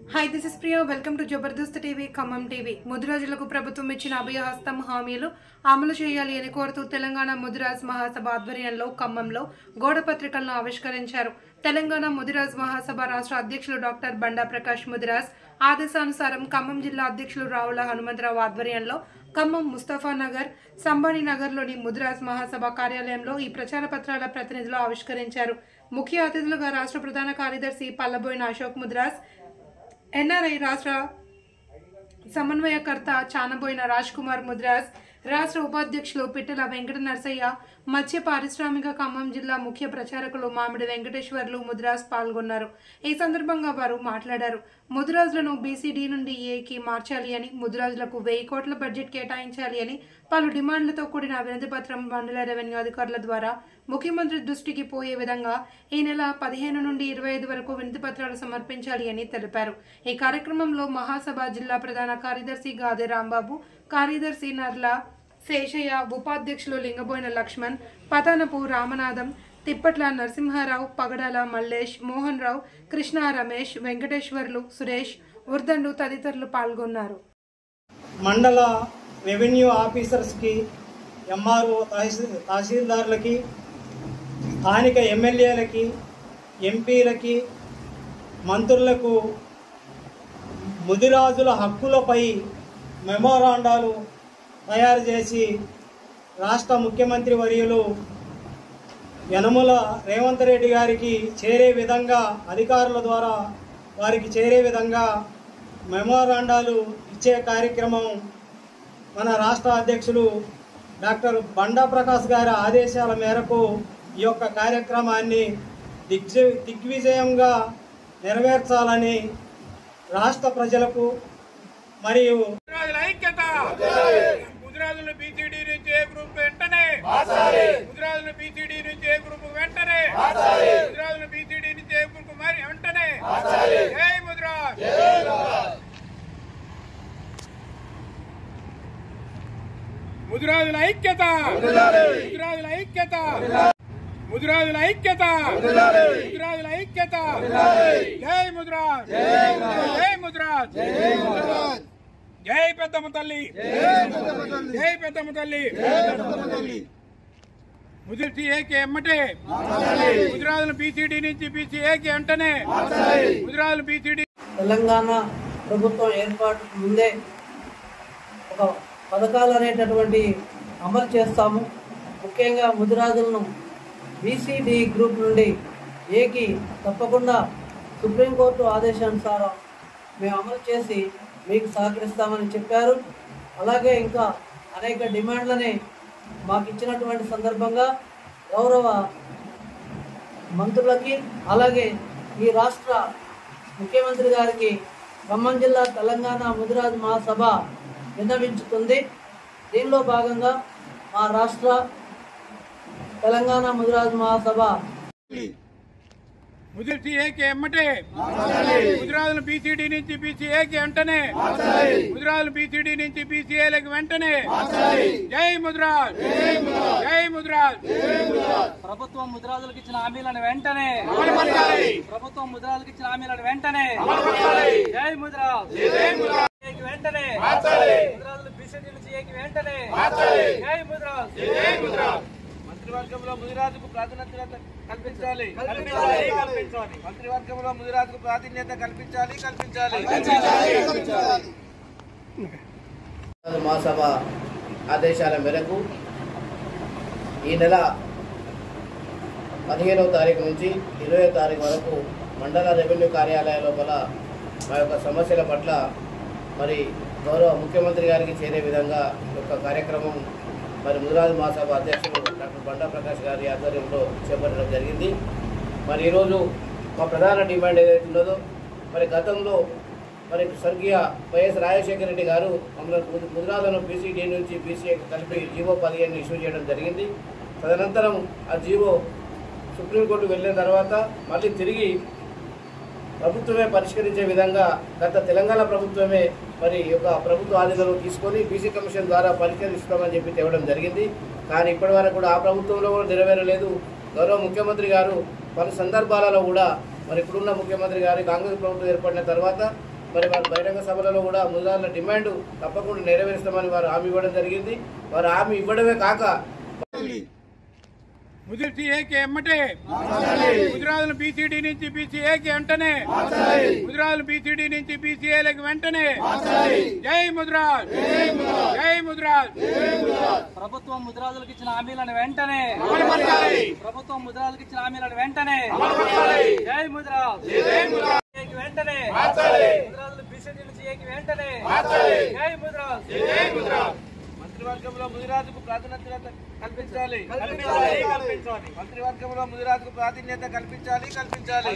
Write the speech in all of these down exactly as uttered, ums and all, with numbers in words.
Hi this is Priya welcome to Jabardasth TV Khammam TV. ముదిరాజులకు ప్రభుత్వం ఇచ్చిన అభయహస్తం హామీలు అమలు చేయాలి అని కోరుతూ తెలంగాణ ముదిరాజ్ మహాసభ ఆధ్వర్యంలో ఖమ్మంలో గోడ పత్రికలను ఆవిష్కరించారు. తెలంగాణ ముదిరాజ్ మహాసభ రాష్ట్ర అధ్యక్షులు డాక్టర్ బండా ప్రకాష్ ముదిరాజ్ ఆదేశానుసారం ఖమ్మం జిల్లా అధ్యక్షులు రావుల హనుమంతరావు ఆధ్వర్యంలో ఖమ్మం ముస్తఫా నగర్, సంబానీ నగర్లోని ముదిరాజ్ మహాసభ కార్యాలయంలో ఈ ప్రచార పత్రాల ప్రతినిధులు ఆవిష్కరించారు. ముఖ్య అతిథులుగా రాష్ట్ర ప్రధాన కార్యదర్శి పల్లబోయిన అశోక్ ముదిరాజ్, ఎన్ఆర్ఐ రాష్ట్ర సమన్వయకర్త చానబోయిన రాజ్ కుమార్ ముదిరాజ్, రాష్ట్ర ఉపాధ్యక్షులు పిట్టల వెంకట నరసయ్య, మత్స్య పారిశ్రామిక ఖమ్మం జిల్లా ముఖ్య ప్రచారకులు మామిడి వెంకటేశ్వర్లు ముదిరాజ్ పాల్గొన్నారు. ఈ సందర్భంగా వారు మాట్లాడారు. ముదిరాజులను బీసీడీ నుండి ఏకి మార్చాలి అని, ముదిరాజులకు వెయ్యి కోట్ల బడ్జెట్ కేటాయించాలి అని పలు డిమాండ్లతో కూడిన వినతి పత్రం మండల రెవెన్యూ అధికారుల ద్వారా ముఖ్యమంత్రి దృష్టికి పోయే విధంగా ఈ నెల పదిహేను నుండి ఇరవై ఐదు వరకు వినతి పత్రాలు సమర్పించాలి అని తెలిపారు. ఈ కార్యక్రమంలో మహాసభ జిల్లా ప్రధాన కార్యదర్శి గాదే రాంబాబు, కార్యదర్శి నర్ల శేషయ్య, ఉపాధ్యక్షులు లింగబోయిన లక్ష్మణ్, పతానపు రామనాథం, తిప్పట్ల నరసింహారావు, పగడాల మల్లేష్, మోహన్ రావు, కృష్ణ, రమేష్, వెంకటేశ్వర్లు, సురేష్, ఉర్దండు తదితరులు పాల్గొన్నారు. మండల రెవెన్యూ ఆఫీసర్స్కి, ఎంఆర్ఓ తహసీల్దార్లకి, స్థానిక ఎమ్మెల్యేలకి, ఎంపీలకి, మంత్రులకు ముదిరాజుల హక్కులపై మెమోరాండాలు తయారు చేసి రాష్ట్ర ముఖ్యమంత్రి వర్యులు యనమల రేవంత్ రెడ్డి గారికి చేరే విధంగా, అధికారుల ద్వారా వారికి చేరే విధంగా మెమోరాండాలు ఇచ్చే కార్యక్రమం మన రాష్ట్ర అధ్యక్షులు డాక్టర్ బండా ప్రకాష్ గారి ఆదేశాల మేరకు ఈ యొక్క కార్యక్రమాన్ని దిగ్జ దిగ్విజయంగా నెరవేర్చాలని రాష్ట్ర ప్రజలకు మరియు ముదిరాజులను బీసీడీ నుంచి ఏ గ్రూప్ వెంటనే ముదిరాజులను బీసీడీ నుంచి ఏ గ్రూప్ వెంటనే ముదిరాజులను బీసీడీ నుంచి ఏ గ్రూప్ మరి వెంటనే జై ముదిరాజ్. ముదిరాజుల ఐక్యత, ముదిరాజుల ఐక్యత, ముదిరాజుల ఐక్యత, ముదిరాజుల ఐక్యత. జై ముదిరాజ్, జై ముదిరాజ్, జై పెద్దమ్మ తల్లి, జై పెద్దమ్మ తల్లి. ముదిరి ఏకి ఎమ్మటే ముదిరాజుల బీసీడీ నుంచి బీసీఏకి వెంటనే ముదిరాజుల బీసీడీ. తెలంగాణ ప్రభుత్వం ఏర్పాటు ముందే ఒక పథకాలు అనేటటువంటి అమలు చేస్తాము. ముఖ్యంగా ముదిరాజులను బీసీడీ గ్రూప్ నుండి ఏకి తప్పకుండా సుప్రీంకోర్టు ఆదేశానుసారం మేము అమలు చేసి మీకు సహకరిస్తామని చెప్పారు. అలాగే ఇంకా అనేక డిమాండ్లని మాకు ఇచ్చినటువంటి సందర్భంగా గౌరవ మంత్రులకి, అలాగే ఈ రాష్ట్ర ముఖ్యమంత్రి గారికి ఖమ్మం జిల్లా తెలంగాణ ముదిరాజ్ మహాసభ విన్నవించుతుంది. దీనిలో భాగంగా మా రాష్ట్ర తెలంగాణ ముదిరాజ్ మహాసభ ముదిరి ఏకి ఎమ్మటే ముదిరాజుల బీసీడీ నుంచి బీసీఏకి వెంటనే ముదిరాజుల బీసీడీ నుంచి బీసీఏలకు వెంటనే జై ముదిరాజ్, జై ముదిరాజ్. ప్రభుత్వం ముదిరాజులకు ఇచ్చిన హామీలను వెంటనే ప్రభుత్వం ముదిరాజులకు ఇచ్చిన హామీలను వెంటనే జై ముదిరాజ్, వెంటనే ముదిరాజులు బీసీడీ నుంచి ఏకి వెంటనే జై ముదిరాజ్, జై ముదిరాజ్. మంత్రివర్గంలో ముదిరాజుకు ప్రాధాన్యత కల్పించాలి, కల్పించాలి, కల్పించాలి. మంత్రివర్గంలో ముదిరాజుకు ప్రాధాన్యత కల్పించాలి, కల్పించాలి. మహాసభ ఆదేశాల మేరకు ఈ నెల పదిహేనవ తారీఖు నుంచి ఇరవై తారీఖు వరకు మండల రెవెన్యూ కార్యాలయ లోపల మా యొక్క సమస్యల పట్ల మరి గౌరవ ముఖ్యమంత్రి గారికి చేరే విధంగా ఒక కార్యక్రమం మరి ముదిరాజు మహాసభ అధ్యక్షులు డాక్టర్ బండా ప్రకాష్ గారి ఆధ్వర్యంలో చేపట్టడం జరిగింది. మరి ఈరోజు మా ప్రధాన డిమాండ్ ఏదైతే ఉన్నదో, మరి గతంలో మరి స్వర్గీయ వైఎస్ రాజశేఖర రెడ్డి గారు మమ్మల్ని ముదిరాజులను బీసీడీ నుంచి బీసీఏకి కలిపి జీవో పదిహేను ఇష్యూ చేయడం జరిగింది. తదనంతరం ఆ జీవో సుప్రీంకోర్టుకు వెళ్ళిన తర్వాత మళ్ళీ తిరిగి ప్రభుత్వమే పరిష్కరించే విధంగా గత తెలంగాణ ప్రభుత్వమే మరి యొక్క ప్రభుత్వ ఆధీనంలో తీసుకొని బీసీ కమిషన్ ద్వారా పరిష్కరిస్తామని చెప్పి తేవడం జరిగింది. కానీ ఇప్పటి వరకు కూడా ఆ ప్రభుత్వంలో కూడా నెరవేరలేదు. గౌరవ ముఖ్యమంత్రి గారు పలు సందర్భాలలో కూడా మరి ఇప్పుడున్న ముఖ్యమంత్రి గారు కాంగ్రెస్ ప్రభుత్వం ఏర్పడిన తర్వాత మరి వారి బహిరంగ సభలలో కూడా ముదిరాజుల డిమాండ్ తప్పకుండా నెరవేరుస్తామని వారు హామీ ఇవ్వడం జరిగింది. వారు హామీ ఇవ్వడమే కాక ముదిరాజులకి ఎమ్మటే ముదిరాజులు బీసీడీ నుంచి బీసీఏకి వెంటనే ముదిరాజులు బీసీడీ నుంచి బీసీఏలకు వెంటనే జై ముదిరాజ్ జై ముదిరాజ్. ప్రభుత్వం ముదిరాజులకు ఇచ్చిన హామీలను వెంటనే ప్రభుత్వం ముదిరాజులకు ఇచ్చిన హామీలను వెంటనే జై ముదిరాజ్ వెంటనే ముదిరాజులు బీసీడీ నుంచి ఏకి వెంటనే జై ముదిరాజ్ జై ముదిరాజ్. మంత్రివర్గంలో ముదిరాజుకు ప్రాధాన్యత కల్పించాలి కల్పించాలి కల్పించాలి మంత్రివర్గంలో ముదిరాజుకు ప్రాధాన్యత కల్పించాలి కల్పించాలి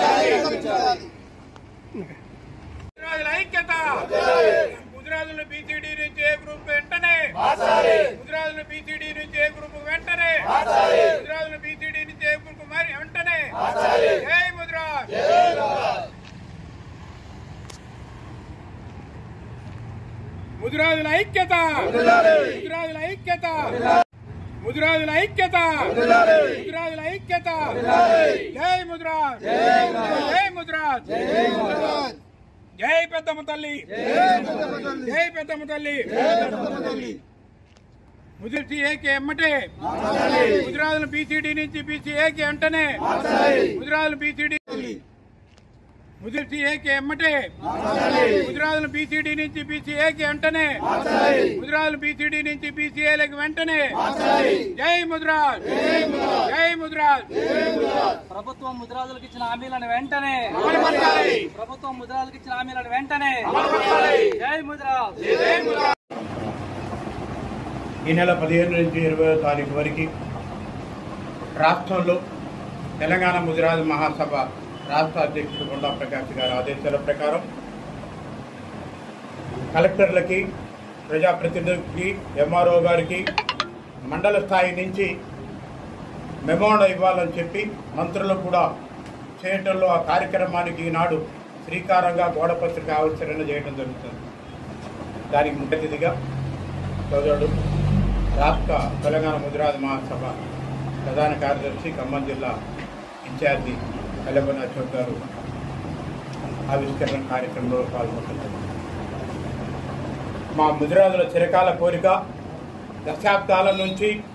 ముదిరాజుల ఐక్యత ముదిరాజులు బీసీడీ నుంచి ఏ గ్రూప్ వెంటనే ముదిరాజులు బీసీడీ నుంచి ఏ గ్రూప్ వెంటనే ముదిరాజులు బీసీడీ నుంచి ఏ గ్రూప్ మరి వెంటనే జై ముదిరాజ్. ముదిరాజుల ఐక్యత ముదిరాజుల ఐక్యత ముదిరాజుల ఐక్యత ముదిరాజుల ఐక్యత జై ముదిరాజ్ జై ముదిరాజ్ జై పెద్దమ్మ తల్లి జై పెద్దమ్మ తల్లి. ముదిరి ఏకి ఎమ్మటే ముదిరాజులు బీసీడీ నుంచి బీసీఏకి వెంటనే ముదిరాజులు బీసీడీ ముదిరి ఏకి ఎమ్మటే ముదిరాజులు బీసీడీ నుంచి బీసీఏకి వెంటనే ముదిరాజులు బీసీడీ నుంచి బీసీఏలకు వెంటనే జై ముదిరాజ్ జై ముదిరాజ్. ప్రభుత్వం ముదిరాజులకు ఇచ్చిన హామీలను వెంటనే ప్రభుత్వం ముదిరాజులకు ఇచ్చిన హామీలను వెంటనే జై ముదిరాజ్ జై ముదిరాజ్. ఈ నెల పదిహేను నుంచి ఇరవై తారీఖు వరకు రాష్ట్రంలో తెలంగాణ ముదిరాజు మహాసభ రాష్ట్ర అధ్యక్షుడు కొండా ప్రకాష్ గారి ఆదేశాల ప్రకారం కలెక్టర్లకి ప్రజాప్రతినిధులకి ఎంఆర్ఓ గారికి మండల స్థాయి నుంచి మెమోండా ఇవ్వాలని చెప్పి మంత్రులకు కూడా చేయటంలో ఆ కార్యక్రమానికి ఈనాడు శ్రీకారంగా గోడపత్రిక ఆవిష్కరణ చేయడం జరుగుతుంది. దానికి ముఖ్య అతిథిగా సోదరుడు రాష్ట్ర తెలంగాణ ముదిరాజు మహాసభ ప్రధాన కార్యదర్శి ఖమ్మం జిల్లా ఇన్ఛార్జి కలబన అశోక్ గారు ఆవిష్కరణ కార్యక్రమంలో పాల్గొంటున్నారు. మా ముదిరాజుల చిరకాల కోరిక దశాబ్దాల నుంచి